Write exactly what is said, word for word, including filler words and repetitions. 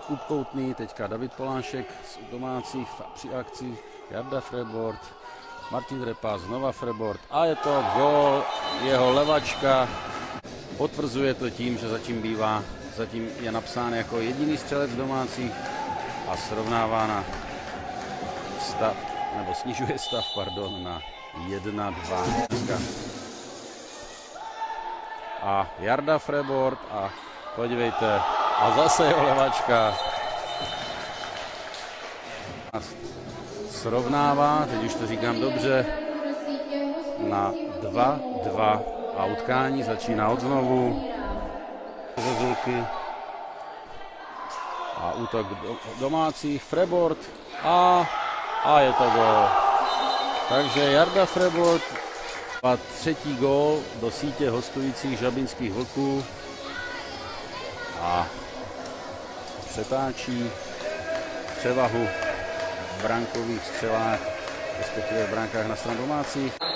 Jakub Koutný, teďka David Polášek z domácích při akci, Jarda Frebordt, Martin Repa, znova Frebordt a je to gól, jeho levačka. Potvrzuje to tím, že zatím bývá, zatím je napsán jako jediný střelec domácích a srovnává na stav, nebo snižuje stav, pardon, na jedna dva. A Jarda Frebordt a podívejte, a zase jeho levačka. Srovnává, teď už to říkám dobře, na dva dva a utkání začíná od znovu. Zezulky a útok domácích, Frebordt a, a je to gól. Takže Jarda Frebordt a třetí gól do sítě hostujících žabinských vlků a přetáčí převahu v brankových střelách, respektive v brankách na stranu domácích.